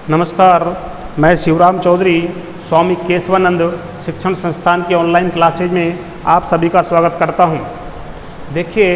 नमस्कार, मैं शिवराम चौधरी स्वामी केशवानंद शिक्षण संस्थान के ऑनलाइन क्लासेज में आप सभी का स्वागत करता हूं। देखिए,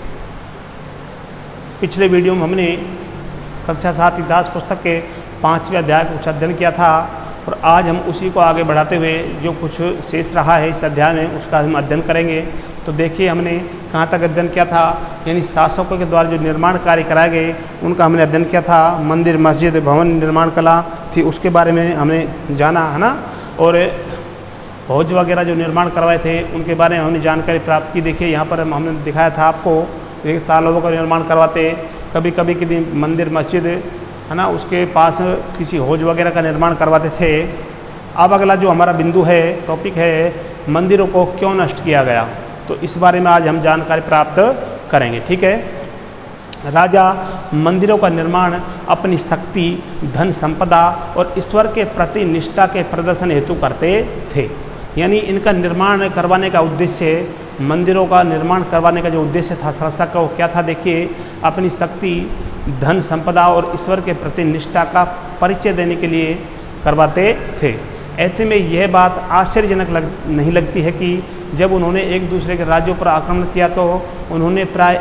पिछले वीडियो में हमने कक्षा 7 इतिहास पुस्तक के 5वें अध्याय को कुछ अध्ययन किया था और आज हम उसी को आगे बढ़ाते हुए जो कुछ शेष रहा है इस अध्याय में उसका हम अध्ययन करेंगे। तो देखिए, हमने कहाँ तक अध्ययन किया था, यानी शासकों के द्वारा जो निर्माण कार्य कराए गए उनका हमने अध्ययन किया था। मंदिर, मस्जिद, भवन निर्माण कला थी, उसके बारे में हमने जाना है ना। और हौज वगैरह जो निर्माण करवाए थे उनके बारे में हमने जानकारी प्राप्त की। देखिए, यहाँ पर हमने दिखाया था आपको, देखिए तालाबों का निर्माण करवाते, कभी कभी किसी मंदिर मस्जिद है ना उसके पास किसी हौज वगैरह का निर्माण करवाते थे। अब अगला जो हमारा बिंदु है, टॉपिक है, मंदिरों को क्यों नष्ट किया गया, तो इस बारे में आज हम जानकारी प्राप्त करेंगे। ठीक है। राजा मंदिरों का निर्माण अपनी शक्ति, धन संपदा और ईश्वर के प्रति निष्ठा के प्रदर्शन हेतु करते थे। यानी इनका निर्माण करवाने का उद्देश्य, मंदिरों का निर्माण करवाने का जो उद्देश्य था शासक का, वो क्या था? देखिए, अपनी शक्ति, धन संपदा और ईश्वर के प्रति निष्ठा का परिचय देने के लिए करवाते थे। ऐसे में यह बात आश्चर्यजनक नहीं लगती है कि जब उन्होंने एक दूसरे के राज्यों पर आक्रमण किया तो उन्होंने प्राय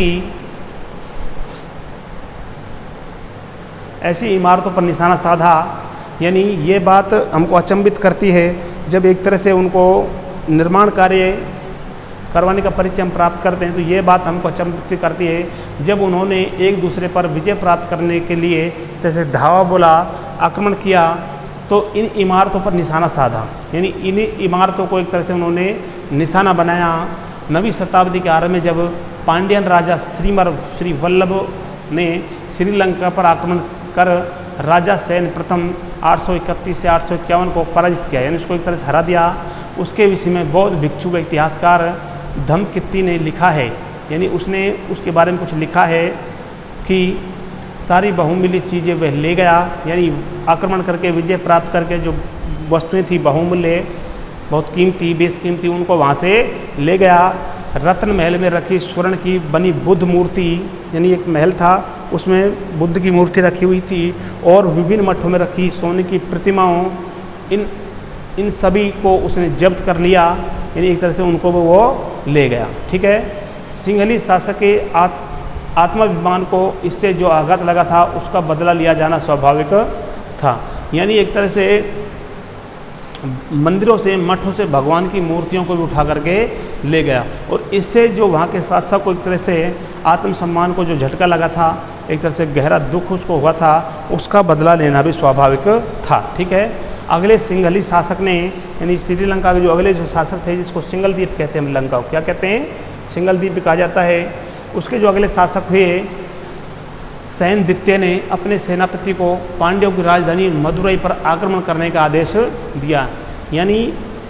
ऐसी इमारतों पर निशाना साधा। यानी ये बात हमको अचंभित करती है, जब एक तरह से उनको निर्माण कार्य करवाने का परिचय हम प्राप्त करते हैं तो ये बात हमको अचंभित करती है जब उन्होंने एक दूसरे पर विजय प्राप्त करने के लिए जैसे धावा बोला, आक्रमण किया, तो इन इमारतों पर निशाना साधा। यानी इन इमारतों को एक तरह से उन्होंने निशाना बनाया। 9वीं शताब्दी के आरंभ में जब पांड्यन राजा श्री वल्लभ ने श्रीलंका पर आक्रमण कर राजा सेन प्रथम 831 से 851 को पराजित किया, यानी उसको एक तरह से हरा दिया। उसके विषय में बौद्ध भिक्षु का इतिहासकार धम्मकित्ती ने लिखा है, यानी उसने उसके बारे में कुछ लिखा है कि सारी बहुमूल्य चीज़ें वह ले गया। यानी आक्रमण करके विजय प्राप्त करके जो वस्तुएं थी बहुमूल्य, बहुत कीमती, बेशकीमती, उनको वहाँ से ले गया। रत्न महल में रखी स्वर्ण की बनी बुद्ध मूर्ति, यानी एक महल था उसमें बुद्ध की मूर्ति रखी हुई थी, और विभिन्न मठों में रखी सोने की प्रतिमाओं, इन सभी को उसने जब्त कर लिया। यानी एक तरह से उनको वो ले गया। ठीक है। सिंहली शासक के आत्माभिमान को इससे जो आघात लगा था उसका बदला लिया जाना स्वाभाविक था। यानी एक तरह से मंदिरों से, मठों से भगवान की मूर्तियों को भी उठा करके ले गया, और इससे जो वहाँ के शासक को एक तरह से आत्मसम्मान को जो झटका लगा था, एक तरह से गहरा दुख उसको हुआ था, उसका बदला लेना भी स्वाभाविक था। ठीक है। अगले सिंहली शासक ने, यानी श्रीलंका के जो अगले जो शासक थे, जिसको सिंगल द्वीप कहते हैं, हम लंका को क्या कहते हैं? सिंगल द्वीप भी कहा जाता है। उसके जो अगले शासक हुए सेन द्वितीय ने अपने सेनापति को पांड्यों की राजधानी मदुरई पर आक्रमण करने का आदेश दिया। यानी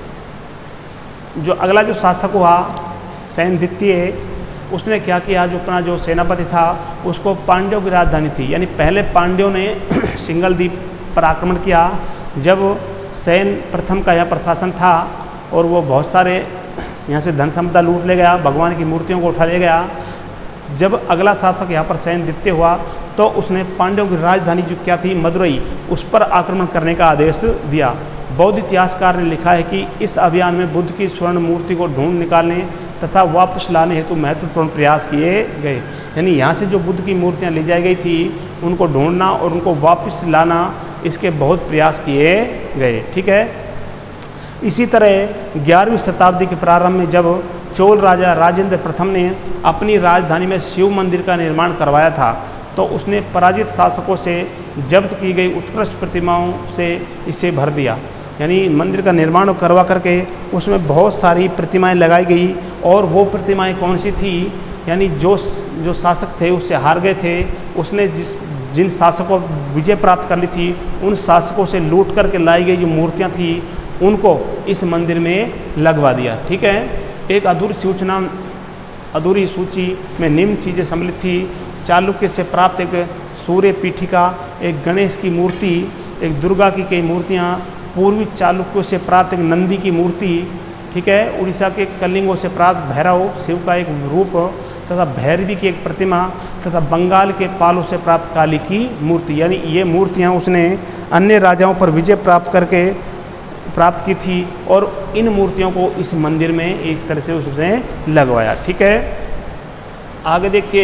जो अगला जो शासक हुआ सेन द्वितीय, उसने क्या किया, जो अपना जो सेनापति था उसको, पांड्यों की राजधानी थी, यानी पहले पांड्यों ने सिंगल द्वीप पर आक्रमण किया जब सेन प्रथम का यहाँ प्रशासन था, और वो बहुत सारे यहाँ से धन संपदा लूट ले गया, भगवान की मूर्तियों को उठा ले गया। जब अगला शासक यहाँ पर सेन द्वितीय हुआ तो उसने पांड्यों की राजधानी जो क्या थी मदुरई, उस पर आक्रमण करने का आदेश दिया। बौद्ध इतिहासकार ने लिखा है कि इस अभियान में बुद्ध की स्वर्ण मूर्ति को ढूंढ निकालने तथा वापस लाने हेतु महत्वपूर्ण प्रयास किए गए। यानी यहाँ से जो बुद्ध की मूर्तियाँ ले जाई गई थी उनको ढूंढना और उनको वापस लाना, इसके बहुत प्रयास किए गए। ठीक है। इसी तरह 11वीं शताब्दी के प्रारंभ में जब चोल राजा राजेंद्र प्रथम ने अपनी राजधानी में शिव मंदिर का निर्माण करवाया था, तो उसने पराजित शासकों से जब्त की गई उत्कृष्ट प्रतिमाओं से इसे भर दिया। यानी मंदिर का निर्माण करवा करके उसमें बहुत सारी प्रतिमाएं लगाई गई, और वो प्रतिमाएं कौन सी थी? यानी जो शासक थे उससे हार गए थे, उसने जिन शासकों विजय प्राप्त कर ली थी उन शासकों से लूट करके लाई गई जो मूर्तियाँ थी उनको इस मंदिर में लगवा दिया। ठीक है। एक अधूरी सूची में निम्न चीज़ें सम्मिलित थी। चालुक्य से प्राप्त एक सूर्य पीठिका, एक गणेश की मूर्ति, एक दुर्गा की कई मूर्तियाँ, पूर्वी चालुक्यों से प्राप्त एक नंदी की मूर्ति, ठीक है, उड़ीसा के कलिंगों से प्राप्त भैरव शिव का एक रूप, तथा भैरवी की एक प्रतिमा तथा बंगाल के पालों से प्राप्त काली की मूर्ति, यानी ये मूर्तियाँ उसने अन्य राजाओं पर विजय प्राप्त की थी और इन मूर्तियों को इस मंदिर में इस तरह से उसने लगवाया। ठीक है, आगे देखिए,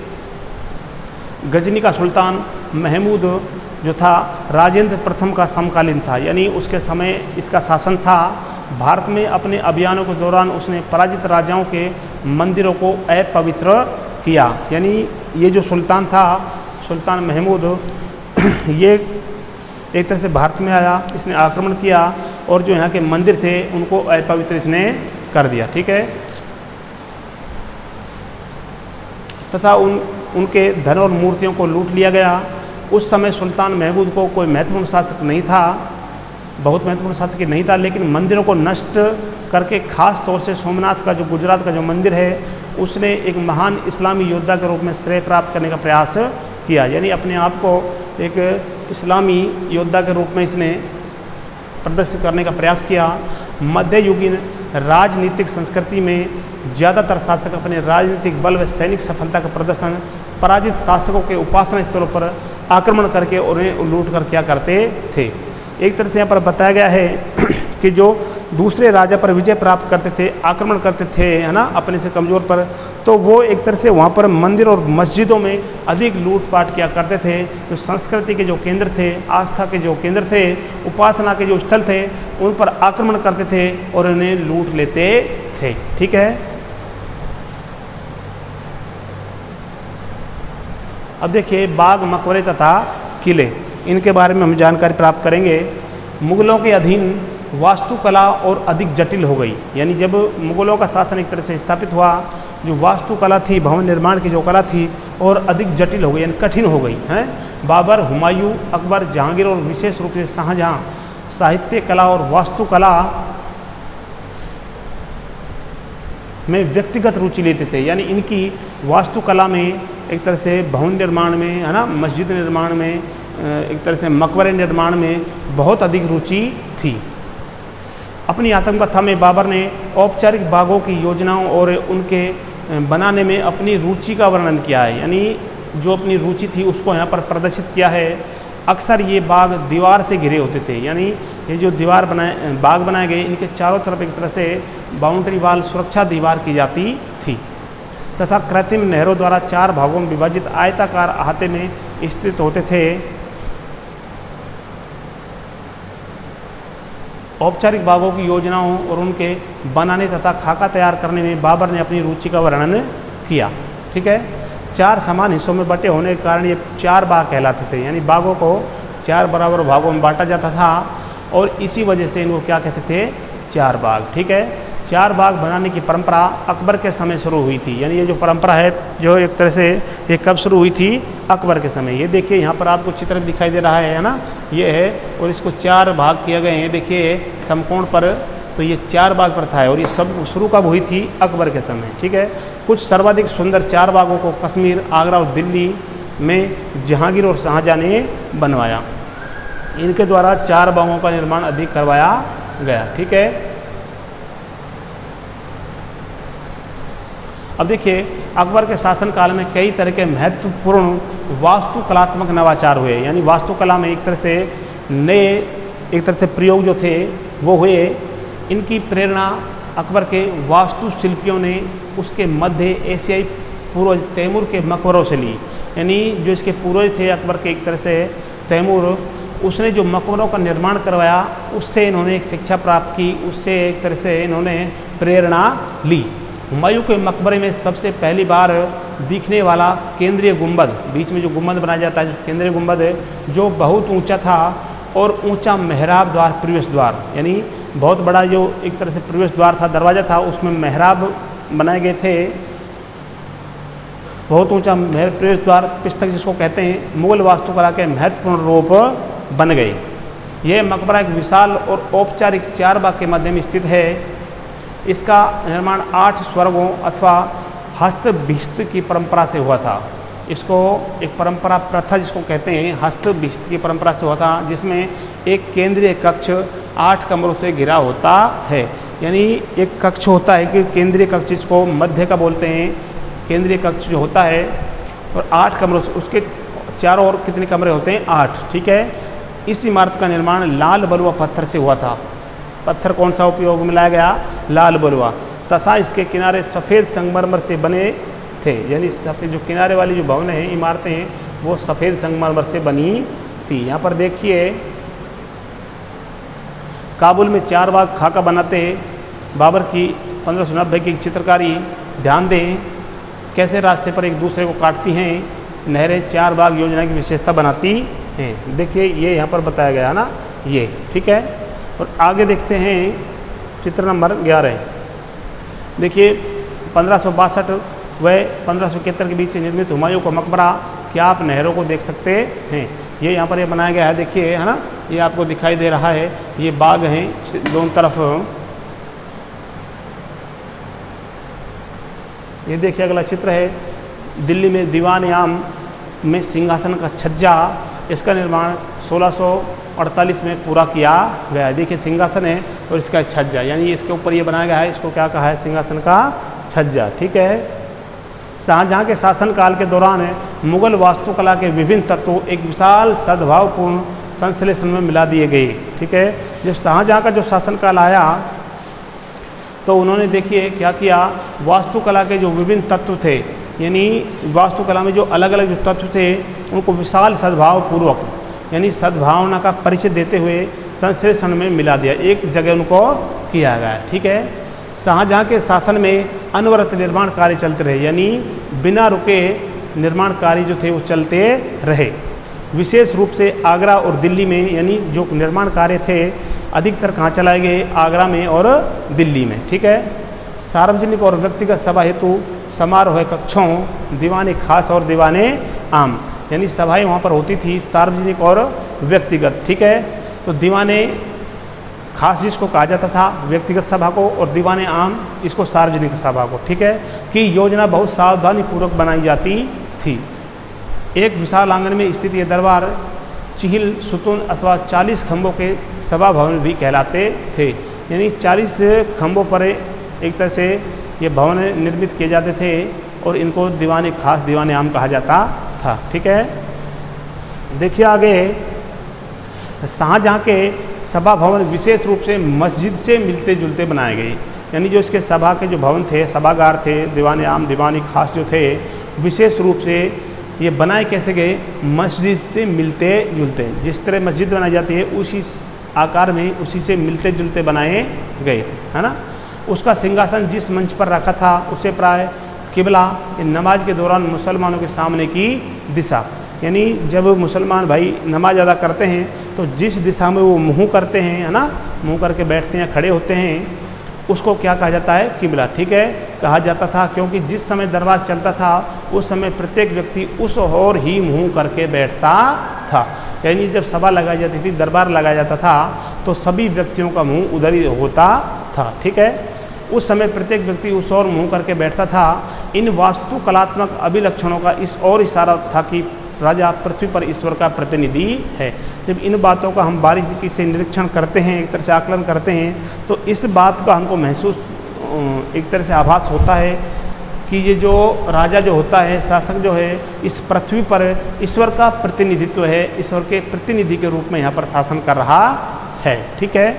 गजनी का सुल्तान महमूद जो था राजेंद्र प्रथम का समकालीन था, यानी उसके समय इसका शासन था। भारत में अपने अभियानों के दौरान उसने पराजित राजाओं के मंदिरों को अपवित्र किया। यानी ये जो सुल्तान था, सुल्तान महमूद, ये एक तरह से भारत में आया, इसने आक्रमण किया और जो यहाँ के मंदिर थे उनको अपवित्र इसने कर दिया। ठीक है, तथा उनके धन और मूर्तियों को लूट लिया गया। उस समय सुल्तान महमूद को कोई महत्वपूर्ण शासक नहीं था, बहुत महत्वपूर्ण शासक नहीं था, लेकिन मंदिरों को नष्ट करके खास तौर से सोमनाथ का जो गुजरात का जो मंदिर है उसने एक महान इस्लामी योद्धा के रूप में श्रेय प्राप्त करने का प्रयास किया। यानी अपने आप को एक इस्लामी योद्धा के रूप में इसने प्रदर्शित करने का प्रयास किया। मध्ययुगीन राजनीतिक संस्कृति में ज़्यादातर शासक अपने राजनीतिक बल व सैनिक सफलता का प्रदर्शन पराजित शासकों के उपासना स्थलों पर आक्रमण करके उन्हें लूट कर क्या करते थे। एक तरह से यहाँ पर बताया गया है कि जो दूसरे राजा पर विजय प्राप्त करते थे, आक्रमण करते थे, है ना, अपने से कमज़ोर पर, तो वो एक तरह से वहाँ पर मंदिर और मस्जिदों में अधिक लूटपाट किया करते थे। जो संस्कृति के जो केंद्र थे, आस्था के जो केंद्र थे, उपासना के जो स्थल थे, उन पर आक्रमण करते थे और उन्हें लूट लेते थे। ठीक है, अब देखिए, बाग, मकबरे तथा किले, इनके बारे में हम जानकारी प्राप्त करेंगे। मुगलों के अधीन वास्तुकला और अधिक जटिल हो गई। यानी जब मुगलों का शासन एक तरह से स्थापित हुआ, जो वास्तुकला थी, भवन निर्माण की जो कला थी, और अधिक जटिल हो गई, यानी कठिन हो गई है। बाबर, हुमायूं, अकबर, जहांगीर और विशेष रूप से शाहजहां साहित्य कला और वास्तुकला में व्यक्तिगत रुचि लेते थे। यानी इनकी वास्तुकला में, एक तरह से भवन निर्माण में, है ना, मस्जिद निर्माण में, एक तरह से मकबरे निर्माण में बहुत अधिक रुचि थी। अपनी आत्मकथा में बाबर ने औपचारिक बागों की योजनाओं और उनके बनाने में अपनी रुचि का वर्णन किया है। यानी जो अपनी रुचि थी उसको यहाँ पर प्रदर्शित किया है। अक्सर ये बाग दीवार से घिरे होते थे। यानी ये जो बाग बनाए गए, इनके चारों तरफ एक तरह से बाउंड्री वाल, सुरक्षा दीवार की जाती थी तथा कृत्रिम नहरों द्वारा 4 भागों में विभाजित आयताकार अहाते में स्थित होते थे। औपचारिक बागों की योजनाओं और उनके बनाने तथा खाका तैयार करने में बाबर ने अपनी रुचि का वर्णन किया। ठीक है, 4 समान हिस्सों में बटे होने के कारण ये 4 बाग कहलाते थे। यानी बागों को 4 बराबर भागों में बांटा जाता था और इसी वजह से इनको क्या कहते थे, 4 बाग। ठीक है, 4 बाग बनाने की परंपरा अकबर के समय शुरू हुई थी। यानी ये जो परंपरा है, जो एक तरह से ये कब शुरू हुई थी, अकबर के समय। ये देखिए यहाँ पर आपको चित्र दिखाई दे रहा है ना, ये है, और इसको 4 भाग किए गए हैं। देखिए समकोण पर, तो ये 4 बाग प्रथा है और ये सब शुरू कब हुई थी, अकबर के समय। ठीक है, कुछ सर्वाधिक सुंदर 4 बागों को कश्मीर, आगरा और दिल्ली में जहांगीर और शाहजहां ने बनवाया। इनके द्वारा 4 बागों का निर्माण अधिक करवाया गया। ठीक है, अब देखिए, अकबर के शासनकाल में कई तरह के महत्वपूर्ण वास्तुकलात्मक नवाचार हुए। यानी वास्तुकला में एक तरह से नए एक तरह से प्रयोग जो थे वो हुए। इनकी प्रेरणा अकबर के वास्तुशिल्पियों ने उसके मध्य एशियाई पूर्वज तैमूर के मकबरों से ली। यानी जो इसके पूर्वज थे अकबर के, एक तरह से तैमूर, उसने जो मकबरों का निर्माण करवाया, उससे इन्होंने एक शिक्षा प्राप्त की, उससे एक तरह से इन्होंने प्रेरणा ली। हुमायूं के मकबरे में सबसे पहली बार दिखने वाला केंद्रीय गुंबद, बीच में जो गुंबद बनाया जाता है, जो केंद्रीय गुंबद है, जो बहुत ऊंचा था, और ऊंचा मेहराब द्वार, प्रवेश द्वार, यानी बहुत बड़ा जो एक तरह से प्रवेश द्वार था, दरवाज़ा था, उसमें मेहराब बनाए गए थे। बहुत ऊंचा प्रवेश द्वार, पिस्तक जिसको कहते हैं, मुगल वास्तुकला के महत्वपूर्ण रूप बन गए। यह मकबरा एक विशाल और औपचारिक 4 बाग के मध्य में स्थित है। इसका निर्माण 8 स्वर्गों अथवा हस्तभिषिक्त की परंपरा से हुआ था। इसको एक परंपरा, प्रथा जिसको कहते हैं, हस्तभिषिक्त की परंपरा से हुआ था, जिसमें एक केंद्रीय कक्ष 8 कमरों से घिरा होता है। यानी एक कक्ष होता है कि केंद्रीय कक्ष, जिसको मध्य का बोलते हैं, केंद्रीय कक्ष जो होता है, और 8 कमरों से उसके चारों ओर कितने कमरे होते हैं? 8, ठीक है। इस इमारत का निर्माण लाल बलुआ पत्थर से हुआ था। पत्थर कौन सा उपयोग में लाया गया? लाल बलुआ। तथा इसके किनारे सफ़ेद संगमरमर से बने थे, यानी सफ़ेद जो किनारे वाली जो भवन हैं, इमारतें हैं, वो सफ़ेद संगमरमर से बनी थी। यहाँ पर देखिए, काबुल में 4 बाग खाका बनाते बाबर की 1590 की चित्रकारी। ध्यान दें कैसे रास्ते पर एक दूसरे को काटती हैं नहरें 4 बाग योजना की विशेषता बनाती हैं। देखिए ये यहाँ पर बताया गया है ना, ये ठीक है। और आगे देखते हैं चित्र नंबर 11। देखिए 1562 व 1571 के बीच निर्मित हुमायूं का मकबरा। क्या आप नहरों को देख सकते हैं? ये यहाँ पर ये बनाया गया है, देखिए है ना, ये आपको दिखाई दे रहा है। ये बाग हैं दोनों तरफ। ये देखिए अगला चित्र है, दिल्ली में दीवान आम में सिंहासन का छज्जा। इसका निर्माण 1648 में पूरा किया गया है। देखिए सिंहासन है और इसका छज्जा, यानी इसके ऊपर ये बनाया गया है, इसको क्या कहा है? सिंहासन का छज्जा, ठीक है। शाहजहाँ के शासनकाल के दौरान मुगल वास्तुकला के विभिन्न तत्वों एक विशाल सद्भावपूर्ण संश्लेषण में मिला दिए गए, ठीक है। जब शाहजहाँ का जो शासनकाल आया तो उन्होंने देखिए क्या किया, वास्तुकला के जो विभिन्न तत्व थे, यानी वास्तुकला में जो अलग अलग जो तत्व थे उनको विशाल सद्भावपूर्वक, यानी सद्भावना का परिचय देते हुए संश्लेषण में मिला दिया, एक जगह उनको किया गया, ठीक है। शाहजहाँ के शासन में अनवरत निर्माण कार्य चलते रहे, यानी बिना रुके निर्माण कार्य जो थे वो चलते रहे। विशेष रूप से आगरा और दिल्ली में, यानी जो निर्माण कार्य थे अधिकतर कहाँ चलाए गए? आगरा में और दिल्ली में, ठीक है। सार्वजनिक और व्यक्तिगत सभा हेतु समारोह कक्षों, दीवाने खास और दीवाने आम, यानी सभाएं वहाँ पर होती थी, सार्वजनिक और व्यक्तिगत, ठीक है। तो दीवाने खास जिसको कहा जाता था व्यक्तिगत सभा को, और दीवाने आम इसको सार्वजनिक सभा को, ठीक है, कि योजना बहुत सावधानी पूर्वक बनाई जाती थी। एक विशाल आंगन में स्थित ये दरबार चिहिल सुतून अथवा 40 खंभों के सभा भवन भी कहलाते थे, यानी 40 खंभों पर एक तरह से ये भवन निर्मित किए जाते थे, और इनको दीवाने खास दीवाने आम कहा जाता था, ठीक है। देखिए आगे, शाहजहाँ के सभा भवन विशेष रूप से मस्जिद से मिलते जुलते बनाए गए, यानी जो इसके सभा के जो भवन थे, सभागार थे, दीवाने आम दीवाने खास जो थे, विशेष रूप से ये बनाए कैसे गए? मस्जिद से मिलते जुलते, जिस तरह मस्जिद बनाई जाती है उसी आकार में, उसी से मिलते जुलते बनाए गए थे, है ना। उसका सिंहासन जिस मंच पर रखा था उसे प्राय किबला, नमाज के दौरान मुसलमानों के सामने की दिशा, यानी जब मुसलमान भाई नमाज अदा करते हैं तो जिस दिशा में वो मुँह करते हैं, है ना, मुँह करके बैठते हैं, खड़े होते हैं, उसको क्या कहा जाता है? किबला, ठीक है, कहा जाता था। क्योंकि जिस समय दरबार चलता था उस समय प्रत्येक व्यक्ति उस ओर ही मुँह करके बैठता था, यानी जब सभा लगाई जाती थी, दरबार लगाया जाता था, तो सभी व्यक्तियों का मुँह उधर ही होता था, ठीक है। उस समय प्रत्येक व्यक्ति उस ओर मुँह करके बैठता था। इन वास्तुकलात्मक अभिलक्षणों का इस ओर इशारा था कि राजा पृथ्वी पर ईश्वर का प्रतिनिधि है। जब इन बातों का हम बारीकी से निरीक्षण करते हैं, एक तरह से आकलन करते हैं, तो इस बात का हमको महसूस एक तरह से आभास होता है कि ये जो राजा जो होता है, शासक जो है, इस पृथ्वी पर ईश्वर का प्रतिनिधित्व है, ईश्वर के प्रतिनिधि के रूप में यहाँ पर शासन कर रहा है, ठीक है।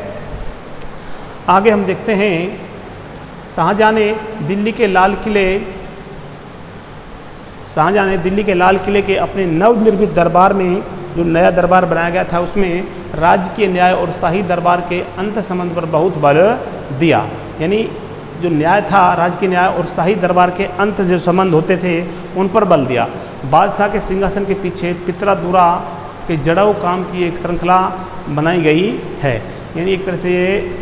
आगे हम देखते हैं, शाहजहाँ ने दिल्ली के लाल किले के अपने नवनिर्मित दरबार में, जो नया दरबार बनाया गया था, उसमें राजकीय न्याय और शाही दरबार के अंत संबंध पर बहुत बल दिया, यानी जो न्याय था, राजकीय न्याय और शाही दरबार के अंत जो संबंध होते थे उन पर बल दिया। बादशाह के सिंहासन के पीछे पितरादुरा के जड़ाऊ काम की एक श्रृंखला बनाई गई है, यानी एक तरह से ये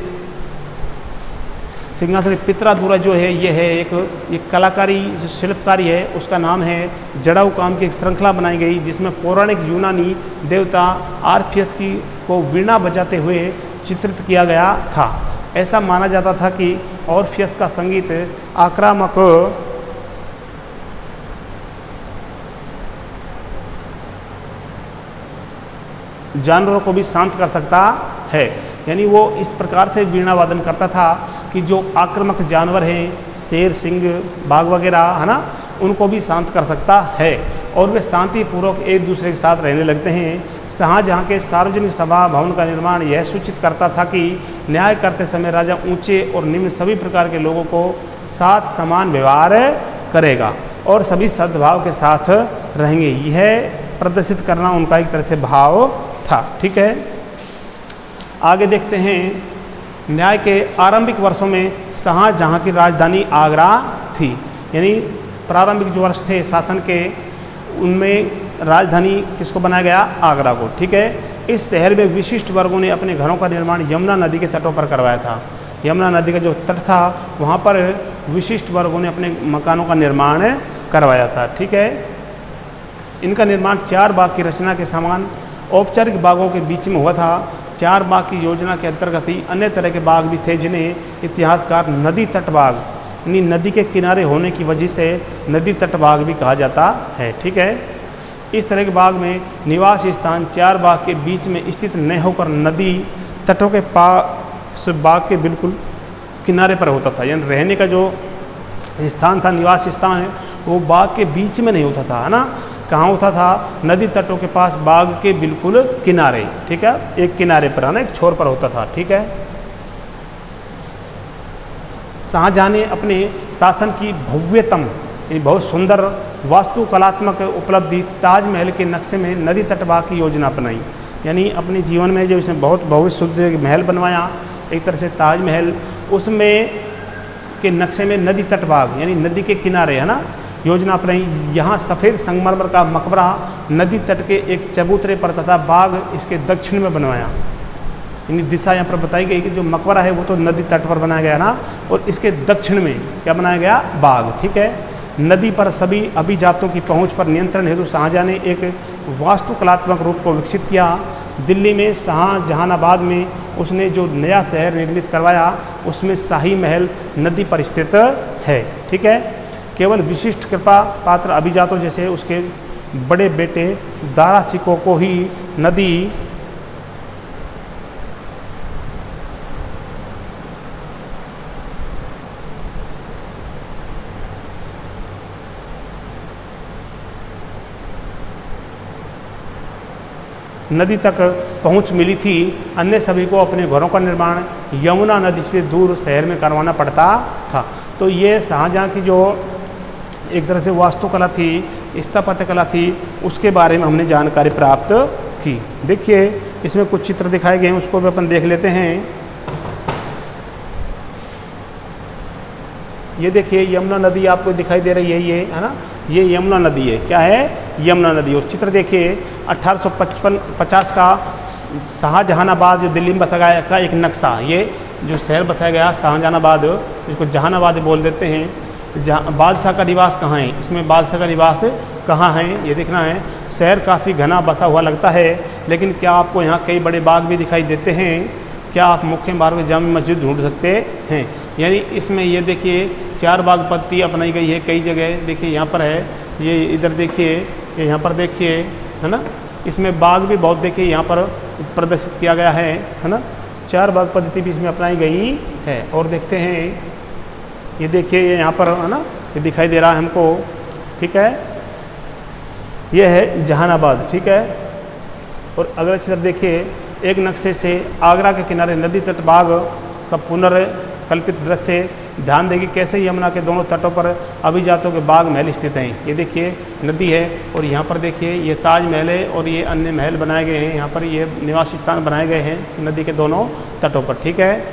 सिंहासन पितरादुरा जो है ये है एक कलाकारी जो शिल्पकारी है, उसका नाम है जड़ाऊ काम की एक श्रृंखला बनाई गई, जिसमें पौराणिक यूनानी देवता आर्फियस की को वीणा बजाते हुए चित्रित किया गया था। ऐसा माना जाता था कि ऑर्फियस का संगीत आक्रामक जानवरों को भी शांत कर सकता है, यानी वो इस प्रकार से वीणा वादन करता था कि जो आक्रामक जानवर हैं, शेर, सिंह, बाघ वगैरह, है ना, उनको भी शांत कर सकता है और वे शांतिपूर्वक एक दूसरे के साथ रहने लगते हैं। शाहजहाँ के सार्वजनिक सभा भवन का निर्माण यह सूचित करता था कि न्याय करते समय राजा ऊंचे और निम्न सभी प्रकार के लोगों को साथ समान व्यवहार करेगा और सभी सद्भाव के साथ रहेंगे। यह प्रदर्शित करना उनका एक तरह से भाव था। ठीक है, आगे देखते हैं। न्याय के आरंभिक वर्षों में शाहजहाँ की राजधानी आगरा थी, यानी प्रारंभिक जो वर्ष थे शासन के, उनमें राजधानी किसको बनाया गया? आगरा को। ठीक है, इस शहर में विशिष्ट वर्गों ने अपने घरों का निर्माण यमुना नदी के तटों पर करवाया था। यमुना नदी का जो तट था वहाँ पर विशिष्ट वर्गों ने अपने मकानों का निर्माण करवाया था। ठीक है, इनका निर्माण 4 बाग की रचना के समान औपचारिक बागों के बीच में हुआ था। 4 बाग की योजना के अंतर्गत ही अन्य तरह के बाग भी थे जिन्हें इतिहासकार नदी तट बाग, यानी नदी के किनारे होने की वजह से नदी तट बाग भी कहा जाता है। ठीक है, इस तरह के बाग में निवास स्थान 4 बाग के बीच में स्थित न होकर नदी तटों के पास बाग के बिल्कुल किनारे पर होता था, यानी रहने का जो स्थान था, निवास स्थान है, वो बाग के बीच में नहीं होता था, है ना। कहाँ होता था? नदी तटों के पास बाग के बिल्कुल किनारे। ठीक है, एक किनारे पर, है ना, एक छोर पर होता था। ठीक है, शाहजहाँ ने अपने शासन की भव्यतम, बहुत सुंदर वास्तुकलात्मक उपलब्धि ताजमहल के नक्शे में नदी तट बाग की योजना अपनाई। यानी अपने जीवन में जो इसने बहुत भव्य सुंदर महल बनवाया, एक तरह से ताजमहल, उसमें के नक्शे में नदी तट बाग यानी नदी के किनारे, है ना, योजना अपनाई। यहाँ सफ़ेद संगमरमर का मकबरा नदी तट के एक चबूतरे पर तथा बाग इसके दक्षिण में बनवाया। यानी दिशा यहाँ पर बताई गई कि जो मकबरा है वो तो नदी तट पर बनाया गया ना, और इसके दक्षिण में क्या बनाया गया? बाग। ठीक है, नदी पर सभी अभिजातों की पहुंच पर नियंत्रण हेतु शाहजहाँ ने एक वास्तुकलात्मक रूप को विकसित किया। दिल्ली में शाहजहानाबाद में उसने जो नया शहर निर्मित करवाया उसमें शाही महल नदी पर स्थित है। ठीक है, केवल विशिष्ट कृपा पात्र अभिजातों जैसे उसके बड़े बेटे दारा सिकों को ही नदी तक पहुंच मिली थी। अन्य सभी को अपने घरों का निर्माण यमुना नदी से दूर शहर में करवाना पड़ता था। तो ये शाहजहाँ की जो एक तरह से वास्तुकला थी, स्थापत्य कला थी, उसके बारे में हमने जानकारी प्राप्त की। देखिए इसमें कुछ चित्र दिखाए गए हैं, उसको भी अपन देख लेते हैं। ये देखिए यमुना नदी आपको दिखाई दे रही है, ये है ना, ये यमुना नदी है। क्या है? यमुना नदी। और चित्र देखिए 1850 का शाहजहानाबाद जो दिल्ली में बसाया गया का एक नक्शा, ये जो शहर बताया गया शाहजहानाबाद, जिसको जहानाबाद बोल देते हैं। जहाँ बादशाह का निवास कहाँ है, इसमें बादशाह का निवास कहाँ है ये देखना है। शहर काफ़ी घना बसा हुआ लगता है, लेकिन क्या आपको यहाँ कई बड़े बाग भी दिखाई देते हैं? क्या आप मुख्य मार्ग में जामा मस्जिद ढूंढ सकते हैं? यानी इसमें ये देखिए 4 बाग पत्ती अपनाई गई है कई जगह। देखिए यहाँ पर है, ये इधर देखिए, ये यहाँ पर देखिए, है ना। इसमें बाग भी बहुत देखिए यहाँ पर प्रदर्शित किया गया है ना। 4 बाग पद्धति भी इसमें अपनाई गई है। और देखते हैं, ये देखिए ये यहाँ पर, है ना, ये दिखाई दे रहा है हमको। ठीक है, ये है जहानाबाद। ठीक है, और अगला चित्र देखिए, एक नक्शे से आगरा के किनारे नदी तट बाग का पुनर्कल्पित दृश्य। ध्यान देंगे कैसे यमुना के दोनों तटों पर अभिजातों के बाग महल स्थित हैं। ये देखिए नदी है, और यहाँ पर देखिए ये ताजमहल है, और ये अन्य महल बनाए गए हैं। यहाँ पर ये निवासी स्थान बनाए गए हैं नदी के दोनों तटों पर। ठीक है,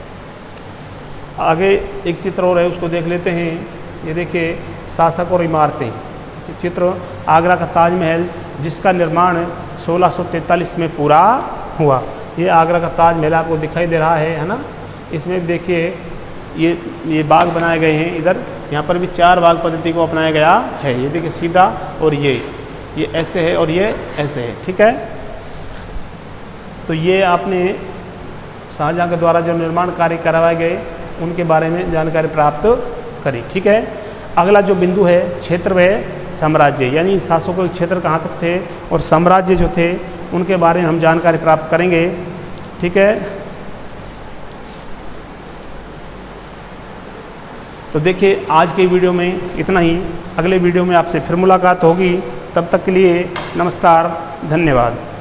आगे एक चित्र और है, उसको देख लेते हैं। ये देखिए शासक और इमारतें। चित्र आगरा का ताजमहल, जिसका निर्माण 1643 में पूरा हुआ। ये आगरा का ताजमहल आपको दिखाई दे रहा है ना। इसमें देखिए ये बाग बनाए गए हैं। इधर यहाँ पर भी 4 बाग पद्धति को अपनाया गया है। ये देखिए सीधा, और ये ऐसे है, और ये ऐसे है। ठीक है, तो ये आपने शाहजहाँ के द्वारा जो निर्माण कार्य करवाए गए उनके बारे में जानकारी प्राप्त करी। ठीक है, अगला जो बिंदु है क्षेत्र वह साम्राज्य, यानी शासकों के क्षेत्र कहाँ तक थे और साम्राज्य जो थे उनके बारे में हम जानकारी प्राप्त करेंगे। ठीक है, तो देखिए आज के वीडियो में इतना ही। अगले वीडियो में आपसे फिर मुलाकात होगी। तब तक के लिए नमस्कार, धन्यवाद।